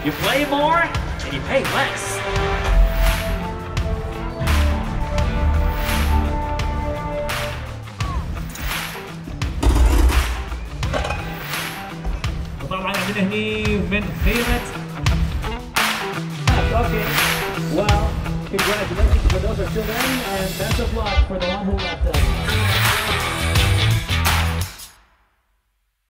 You play more and you pay less. وطبعا عندنا هني من خيمة. Okay. Well, congratulations for those who are still in, and best of luck for the one who left us.